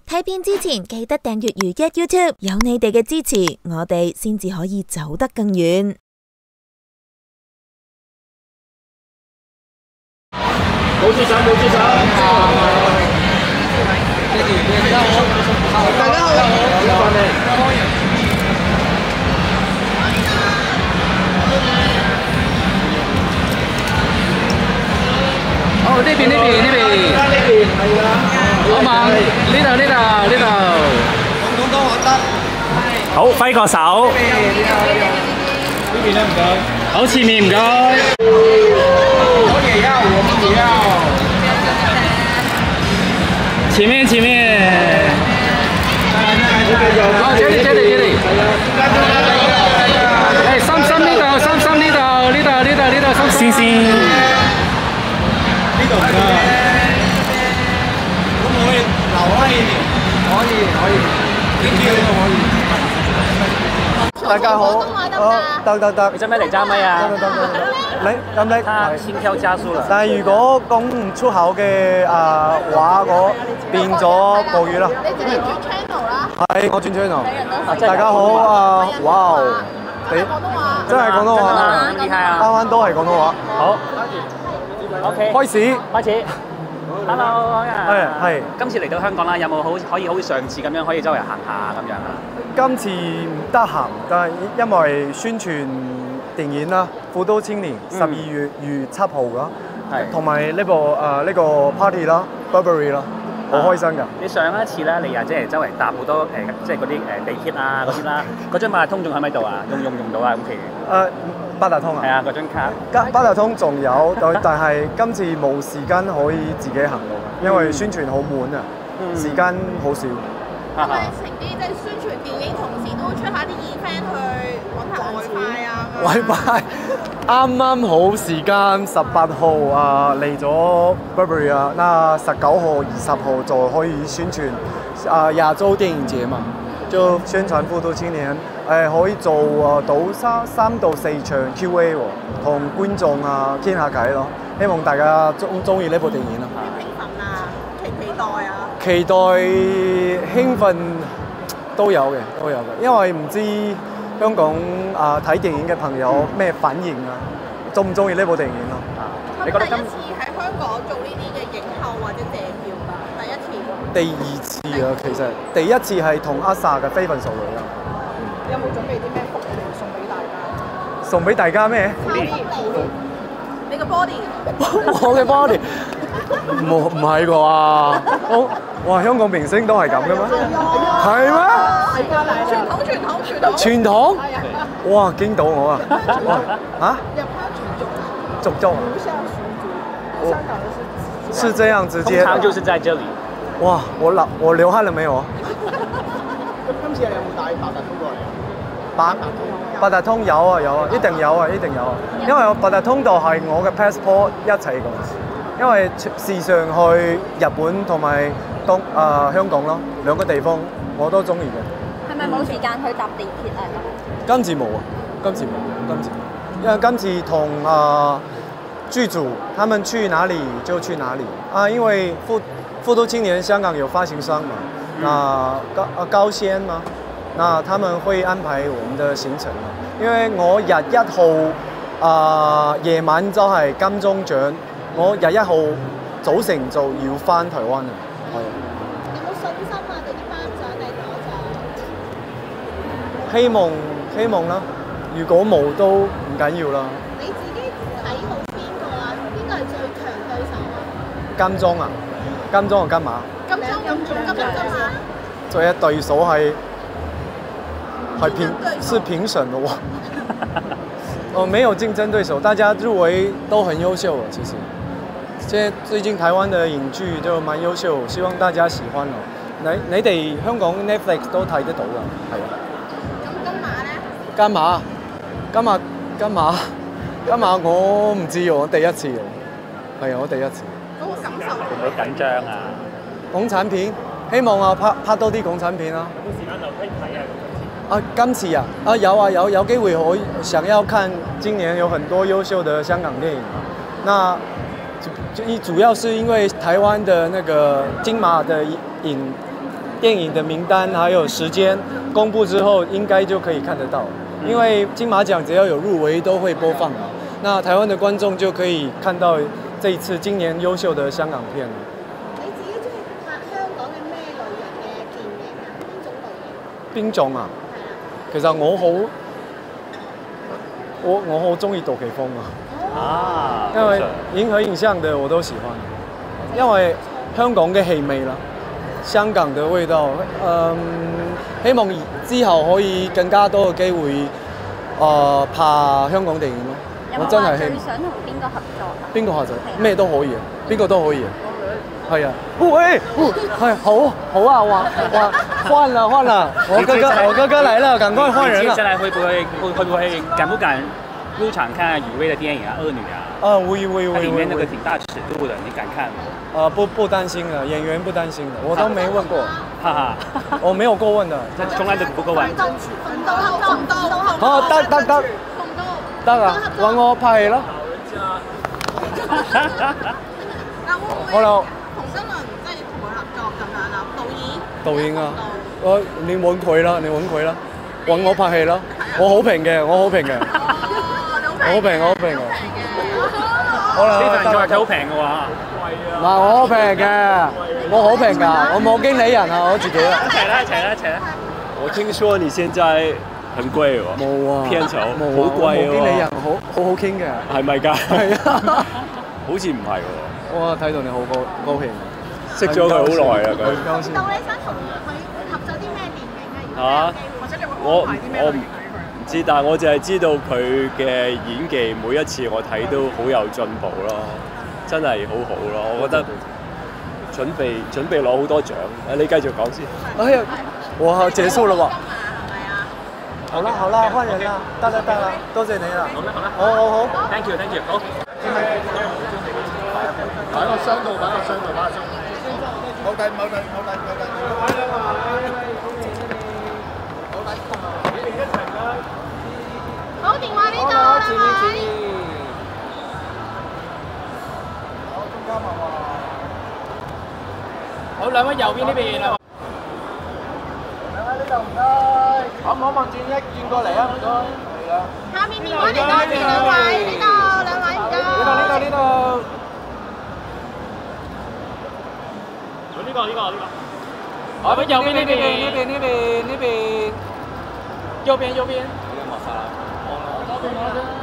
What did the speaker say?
睇片之前記得訂閱如一 YouTube， 有你哋嘅支持，我哋先至可以走得更遠。 冇住手，冇住手。大家好。哦，呢邊，係啊。好嘛，呢度。廣東話得。 好，揮個手。 呢邊咧唔該。 好，前面唔該。 我也要，我們也要。 前面。 好，這裡。哎，深呢度， 星星。 呢度唔該。可唔可以留開一點？可以。點叫都可以。大家好，得。 你做咩嚟揸咪啊？ 得，你他心跳加速了。 但係如果講唔出口嘅話，我變咗國語啦。 你自己轉 channel 啦。 係，我轉 channel。大家好哇！真係廣東話， 厲害啊！ 啱都係廣東話。 好 ，OK， 開始。 Hello， 係。 今次嚟到香港啦，有冇可以好似上次咁樣可以周圍行下咁樣啊？ 今次唔得閒，但係因為宣傳電影啦，《富都青年》12月7號噶，同埋呢個 party 啦 ，Burberry 啦，好開心㗎。 你上一次咧，你又即係周圍搭好多即係嗰啲地鐵啊嗰啲啦，嗰張八達通仲喺咪度啊？用到啊咁譬如？ 八達通啊？ 係啊，嗰張卡。 八達通仲有，但係今次冇時間可以自己行路，因為宣傳好滿啊，時間好少。 係咪成啲即係宣傳電影，同時都出下啲 event 去揾下外快啊？ 外快啱好時間18號嚟咗 Burberry 啊，那19號、20號就可以宣傳亞洲電影節嘛，就宣傳富都青年，可以做到3到4場 Q&A 喎，同觀眾傾下偈咯，希望大家中意呢部電影咯。 啲評分啊，期待啊！ 期待興奮都有嘅，因為唔知香港睇電影嘅朋友咩反應啊，中唔中意呢部電影咯？ 你覺得第一次喺香港做呢啲嘅影後或者謝票㗎？第一次。 第2次啊，其實第一次係同阿 sa 嘅《非分數女》啊。 有冇準備啲咩福利送俾大家？ 送俾大家咩？ 你個 body。 我嘅 body。唔係啩？哇！香港明星都係咁嘅咩？係咩？傳統。哇！驚到我啊！啊？入鄉隨俗。是這樣直接。 通常就是在這裡。 哇！我流汗了沒有？ 今次你有冇帶八達通過嚟？ 八達通有啊，一定有啊！因為八達通就係我嘅 passport 一齊嘅。因為時常去日本同埋香港咯，兩個地方我都中意嘅。 係咪冇時間去搭地鐵啊？ 今次冇啊，因為今次同劇組他們去哪裡就去哪裡啊，因為富都青年香港有發行商嘛，高先嘛，那他們會安排我們的行程嘛，因為我日1號夜晚就係金鐘獎。我日1號早晨就要返台灣啊！係。 有冇信心啊？對啲頒獎嚟講就希望啦。如果冇都唔緊要啦。 你自己睇好邊個啊？邊個係最強對手啊？ 金鐘啊？金鐘同金馬？ 金馬。 最一對手係評審的喎。沒有競爭對手，大家入圍都很優秀啊，其實。即係最近台灣嘅影劇就蠻優秀，希望大家喜歡咯。你哋香港 Netflix 都睇得到㗎，係啊。咁金馬咧？金馬我唔知喎，我第一次喎。係啊，我第一次。 嗰個感受會唔會緊張啊？ 港產片，希望拍多啲港產片啦。 有冇時間留低睇啊？ 今次有機會我想要看，今年有很多優秀的香港電影，那主要是因為台灣的那個金馬的電影的名單還有時間公布之後，應該就可以看得到。因為金馬獎只要有入圍都會播放嘛，那台灣的觀眾就可以看到這一次今年優秀的香港片。 你自己中意拍香港嘅咩類型嘅電影啊？邊種類型？ 邊種啊？ 係啊。 其實我好中意杜琪峰啊，因為銀河影像的我都喜歡，因為香港嘅氣味啦，香港嘅味道，希望之後可以更加多嘅機會，拍香港電影咯。我真係最想同邊個合作啊？ 邊個合作？咩都可以啊，邊個都可以啊。係啊，喂，係好啊，哇，換了，我哥哥來了，趕快換人了。 接下來會不會敢不敢入場看雨薇的電影啊，《惡女》啊？ 會。 它裡面那個挺大尺度的，你敢看嗎？ 不擔心的，演員不擔心的，我都沒問過， 哈哈， 我沒有過問的， 從來都不過問。 好，得啊，揾我拍戲咯。好啦。 同新倫即係同佢合作咁樣啦， 導演啊，你揾佢啦，揾我拍戲啦，我好平嘅。 我好平嘅。 好啦， 呢份仲係佢好平嘅喎。 嗱，我好平嘅，我好平㗎，我冇經理人啊，我自己啊。 一齊啦！ 我聽說你現在很貴喎。 冇啊， 片酬冇好貴喎。 冇經理人好傾嘅。 係咪㗎？ 係啊。 好似唔係喎。 哇！睇到你好高興， 識咗佢好耐啦佢。 到你想同佢合作啲咩電影啊？或者你會安排啲咩類型俾佢？ 唔知，但係我淨係知道佢嘅演技每一次我睇都好有進步咯，真係好好咯。我覺得準備攞好多獎。你繼續講先。 哎呀，哇！結束了吧？ 係咪啊？ 好啦，換人啦，得啦，多謝你啦。好。 Thank you，好。 擺個箱度。冇底。 好，電話呢度啦，係咪？ 好，兩位右邊呢邊啊。 可唔可望轉過嚟啊？唔該。係啊。 下面電話呢度，兩位呢度，兩位唔該。 呢度。 呢個。好，右邊呢邊。右邊。